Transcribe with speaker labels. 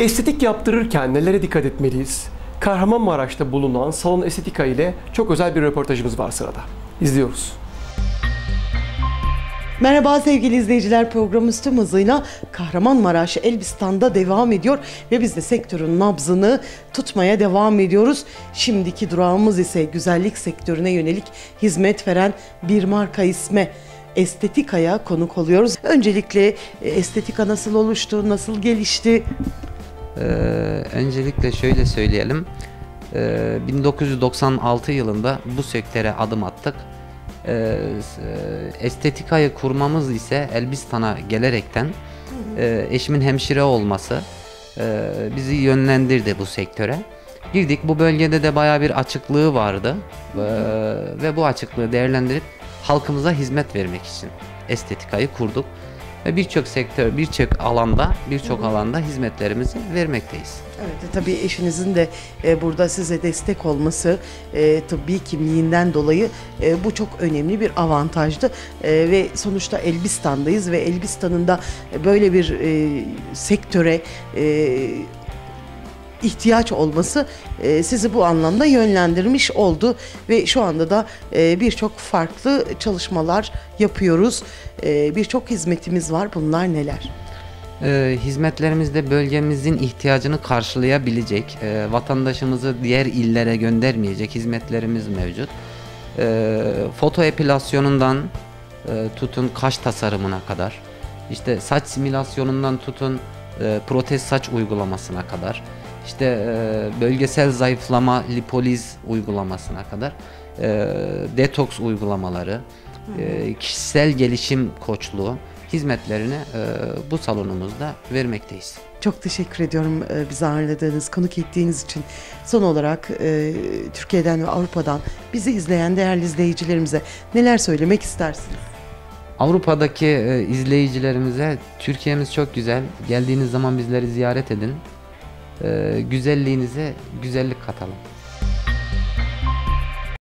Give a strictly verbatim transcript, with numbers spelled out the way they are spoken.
Speaker 1: Estetik yaptırırken nelere dikkat etmeliyiz? Kahramanmaraş'ta bulunan Salon Estetika ile çok özel bir röportajımız var sırada. İzliyoruz.
Speaker 2: Merhaba sevgili izleyiciler, programımız tüm hızıyla Kahramanmaraş Elbistan'da devam ediyor ve biz de sektörün nabzını tutmaya devam ediyoruz. Şimdiki durağımız ise güzellik sektörüne yönelik hizmet veren bir marka ismi Estetika'ya konuk oluyoruz. Öncelikle Estetika nasıl oluştu, nasıl gelişti?
Speaker 3: Ee, öncelikle şöyle söyleyelim, ee, bin dokuz yüz doksan altı yılında bu sektöre adım attık. Ee, Estetika'yı kurmamız ise Elbistan'a gelerekten e, eşimin hemşire olması e, bizi yönlendirdi bu sektöre. Girdik, bu bölgede de bayağı bir açıklığı vardı e, ve bu açıklığı değerlendirip halkımıza hizmet vermek için Estetika'yı kurduk. Ve birçok sektör, birçok alanda, birçok alanda hizmetlerimizi vermekteyiz.
Speaker 2: Evet, tabii eşinizin de e, burada size destek olması, e, tıbbi kimliğinden dolayı e, bu çok önemli bir avantajdı. E, ve sonuçta Elbistan'dayız ve Elbistan'ın da böyle bir e, sektöre e, ihtiyaç olması e, sizi bu anlamda yönlendirmiş oldu ve şu anda da e, birçok farklı çalışmalar yapıyoruz. E, birçok hizmetimiz var. Bunlar neler?
Speaker 3: E, hizmetlerimizde bölgemizin ihtiyacını karşılayabilecek, e, vatandaşımızı diğer illere göndermeyecek hizmetlerimiz mevcut. E, foto epilasyonundan e, tutun kaş tasarımına kadar, işte saç simülasyonundan tutun e, protez saç uygulamasına kadar, İşte e, bölgesel zayıflama, lipoliz uygulamasına kadar, e, detoks uygulamaları, e, kişisel gelişim koçluğu hizmetlerini e, bu salonumuzda vermekteyiz.
Speaker 2: Çok teşekkür ediyorum e, bizi ağırladığınız, konuk ettiğiniz için. Son olarak e, Türkiye'den ve Avrupa'dan bizi izleyen değerli izleyicilerimize neler söylemek istersiniz?
Speaker 3: Avrupa'daki e, izleyicilerimize Türkiye'miz çok güzel. Geldiğiniz zaman bizleri ziyaret edin. E, güzelliğinize güzellik katalım.